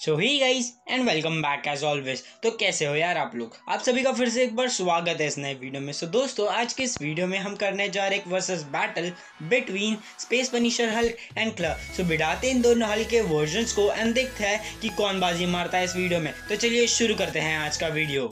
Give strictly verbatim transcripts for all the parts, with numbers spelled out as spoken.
So hi guys and welcome back as always. तो कैसे हो यार आप लोग। आप सभी का फिर से एक बार स्वागत है इस नए वीडियो में। सो so, दोस्तों आज के इस वीडियो में हम करने जा रहे एक versus battle between Space Punisher Hulk and Klaw. So बिठाते इन दोनों हल्क के वर्जन्स को एंड देखते हैं कि कौन बाजी मारता है इस वीडियो में। तो चलिए शुरू करते हैं आज का वीडियो।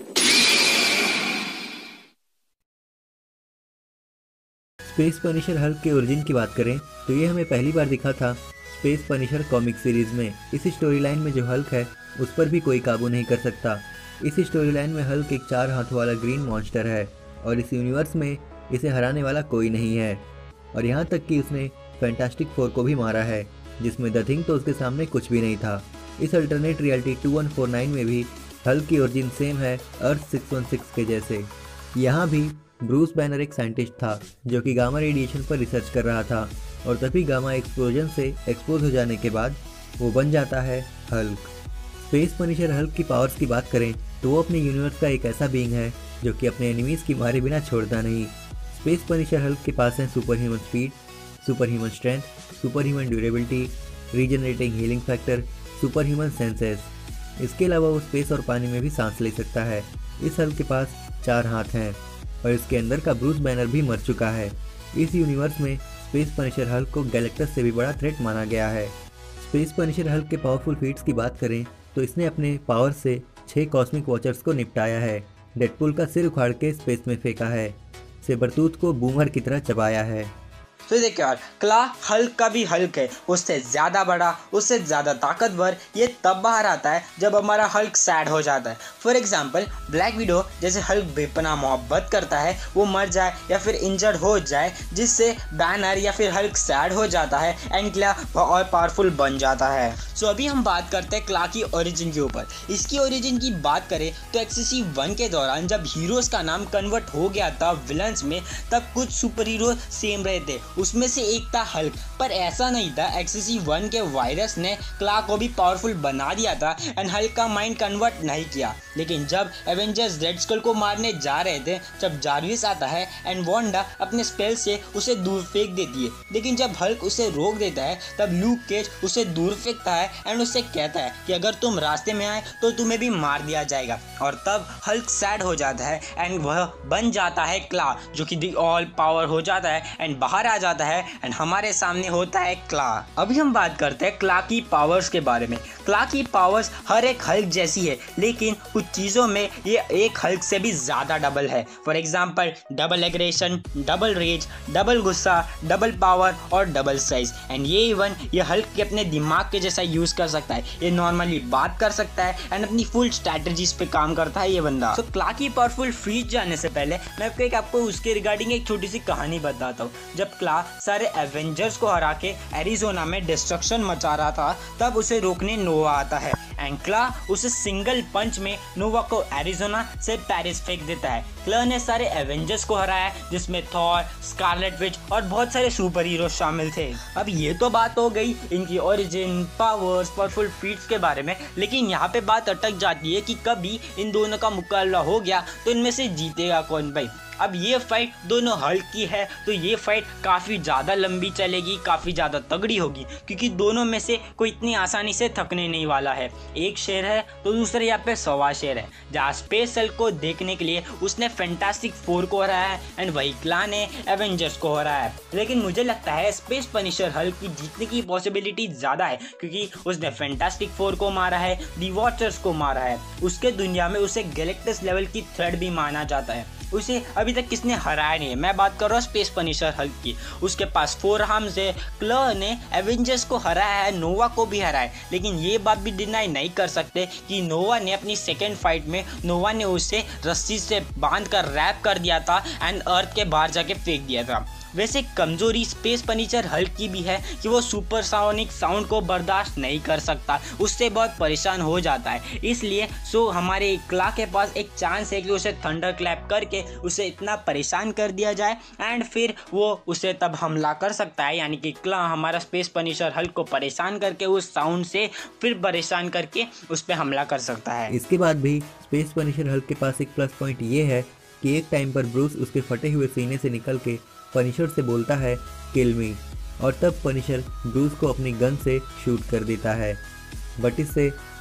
स्पेस पनिशर हल्क के ओरिजिन की बात करें तो ये हमें पहली बार दिखा था स्पेस पनिशर कॉमिक सीरीज में। इस स्टोरी लाइन में जो हल्क है उस पर भी कोई काबू नहीं कर सकता। इस स्टोरी लाइन में हल्क एक चार हाथों वाला ग्रीन मॉन्स्टर है और इस यूनिवर्स में इसे हराने वाला कोई नहीं है। और यहाँ तक कि उसने फैंटास्टिक फोर को भी मारा है जिसमें द थिंग तो उसके सामने कुछ भी नहीं था। इस alternate reality two one four nine में भी हल्क की ओरिजिन सेम है अर्थ सिक्स वन सिक्स के जैसे। यहाँ भी ब्रूस बैनर एक साइंटिस्ट था जो कि गामा रेडिएशन पर रिसर्च कर रहा था और तभी गामा एक्सप्लोजन से एक्सपोज हो जाने के बाद वो बन जाता है हल्क। स्पेस पनिशर हल्क की पावर्स की बात करें तो वो अपने यूनिवर्स का एक ऐसा बीइंग है जो कि अपने एनिमीज़ की मारे बिना छोड़ता नहीं। स्पेस पनिशर हल्क के पास है super human speed, super human strength, super human durability, regenerating healing factor, super human senses. इसके अलावा वो स्पेस और पानी में भी सांस ले सकता है। इस हल्क के पास चार हाथ हैं और इसके अंदर का ब्रूस बैनर भी मर चुका है। इस यूनिवर्स में स्पेस पनिशर हल्क को गैलेक्टस से भी बड़ा थ्रेट माना गया है। स्पेस पनिशर हल्क के पावरफुल फीट्स की बात करें तो इसने अपने पावर से छह कॉस्मिक वॉचर्स को निपटाया है, डेडपूल का सिर उखाड़ के स्पेस में फेंका है, सेबरटूथ को बूमर की तरह चबाया है। तो देखिए यार, क्ला हल्क का भी हल्क है, उससे ज़्यादा बड़ा, उससे ज़्यादा ताकतवर। ये तब बाहर आता है जब हमारा हल्क सैड हो जाता है। फॉर एग्जांपल ब्लैक विडो जैसे हल्क बेपनाह मोहब्बत करता है, वो मर जाए या फिर इंजर्ड हो जाए जिससे बैनर या फिर हल्क सैड हो जाता है एंड क्ला और पावरफुल बन जाता है। सो अभी हम बात करते हैं क्ला की ओरिजिन के ऊपर। इसकी ओरिजिन की बात करें तो एक्सएससी वन के दौरान जब हीरोज़ का नाम कन्वर्ट हो गया था विलन्स में, तब कुछ सुपर हीरो सेम रहे थे, उसमें से एक था हल्क। पर ऐसा नहीं था, एक्सएससी वन के वायरस ने क्ला को भी पावरफुल बना दिया था एंड हल्क का माइंड कन्वर्ट नहीं किया। लेकिन जब एवेंजर्स रेड स्कल को मारने जा रहे थे, जब जारविस आता है एंड वांडा अपने स्पेल से उसे दूर फेंक देती है, लेकिन जब हल्क उसे रोक देता है तब लूक केज उसे दूर फेंकता है एंड उससे कहता है कि अगर तुम रास्ते में आए तो तुम्हें भी मार दिया जाएगा। और तब हल्क सैड हो जाता है एंड वह बन जाता है क्ला, जो कि दी ऑल पावर हो जाता है एंड बाहर आ जाता है एंड हमारे सामने होता है क्ला। अभी हम बात करते हैं क्ला की पावर्स के बारे में। क्ला की पावर्स हर एक हल्क जैसी है, लेकिन कुछ चीज़ों में ये एक हल्क से भी ज़्यादा डबल है। For example double aggression, double rage, double गुस्सा, डबल पावर और डबल साइज। एंड ये इवन ये हल्क के अपने दिमाग के जैसा यूज़ कर सकता है। ये नॉर्मली बात कर सकता है एंड अपनी फुल स्ट्रैटेजीज पे काम करता है ये बंदा। तो क्ला की पावरफुल फीट जाने से पहले मैं आपको एक आपको उसके रिगार्डिंग एक छोटी सी कहानी बताता हूँ। जब क्ला सारे एवेंजर्स को हरा के एरिजोना में डिस्ट्रक्शन मचा रहा था, तब उसे रोकने नोवा आता है एंड क्ला उसे सिंगल पंच में नोवा को एरिजोना से पेरिस फेंक देता है। क्ला ने सारे एवेंजर्स को हराया जिसमें थॉर, स्कारलेट विच और बहुत सारे सुपर हीरो शामिल थे। अब ये तो बात हो गई इनकी ओरिजिन, पावर्स, पावरफुल फीट्स के बारे में, लेकिन यहाँ पे बात अटक जाती है कि कभी इन दोनों का मुकाबला हो गया तो इनमें से जीतेगा कौन भाई। अब ये फाइट दोनों हल्क की है तो ये फाइट काफ़ी ज़्यादा लंबी चलेगी, काफ़ी ज़्यादा तगड़ी होगी, क्योंकि दोनों में से कोई इतनी आसानी से थकने नहीं वाला है। एक शेर है तो दूसरे यहाँ पे सवा शेर है। जहाँ स्पेस हल्क को देखने के लिए उसने फैंटास्टिक फोर को हराया है एंड वही क्ला ने एवेंजर्स को हराया है। लेकिन मुझे लगता है स्पेस पनिशर हल्क की जीतने की पॉसिबिलिटी ज़्यादा है, क्योंकि उसने फैंटास्टिक फोर को मारा है, दी वॉचर्स को मारा है। उसके दुनिया में उसे गैलेक्टस लेवल की थ्रेड भी माना जाता है। उसे अभी तक किसने हराया नहीं है। मैं बात कर रहा हूँ स्पेस पनिशर हल्क की। उसके पास फोर आर्म्स है। क्ला ने एवेंजर्स को हराया है, नोवा को भी हराया है, लेकिन ये बात भी डिनाई नहीं कर सकते कि नोवा ने अपनी सेकेंड फाइट में नोवा ने उसे रस्सी से बांध कर रैप कर दिया था एंड अर्थ के बाहर जाके फेंक दिया था। वैसे कमजोरी स्पेस पनिशर हल्क की भी है कि वो सुपरसोनिक साउंड को बर्दाश्त नहीं कर सकता, उससे बहुत परेशान हो जाता है। इसलिए सो हमारे क्ला के पास एक चांस है कि उसे थंडर क्लैप करके उसे इतना परेशान कर दिया जाए एंड फिर वो उसे तब हमला कर सकता है। यानी कि क्ला हमारा स्पेस पनिशर हल्क को परेशान करके उस साउंड से फिर परेशान करके उस पर हमला कर सकता है। इसके बाद भी स्पेस पनिशर हल्क के पास एक प्लस पॉइंट ये है कि एक टाइम पर ब्रूस उसके फटे हुए सीने से निकल के पनिशर से बोलता है किल मी, और तब पनिशर ब्रूस को अपनी गन से शूट कर देता है। बट इससे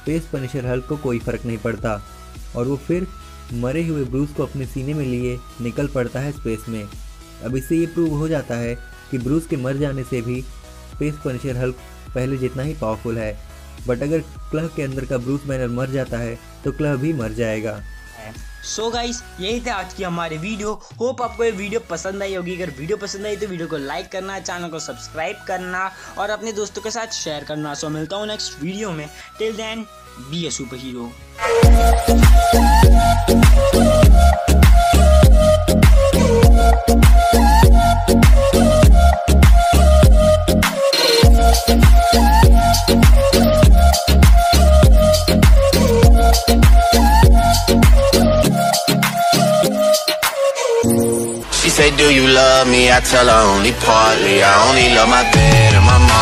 स्पेस पनिशर हल्क को कोई फर्क नहीं पड़ता और वो फिर मरे हुए ब्रूस को अपने सीने में लिए निकल पड़ता है स्पेस में। अब इससे ये प्रूव हो जाता है कि ब्रूस के मर जाने से भी स्पेस पनिशर हल्क पहले जितना ही पावरफुल है। बट अगर क्लह के अंदर का ब्रूस बैनर मर जाता है तो क्लह भी मर जाएगा। सो गाइस, यही था आज की हमारी वीडियो। होप आपको ये वीडियो पसंद आई होगी। अगर वीडियो पसंद आई तो वीडियो को लाइक करना, चैनल को सब्सक्राइब करना और अपने दोस्तों के साथ शेयर करना। सो मिलता हूँ नेक्स्ट वीडियो में। Till then, be a super hero. She say, do you love me? I tell her only partly. I only love my bed and my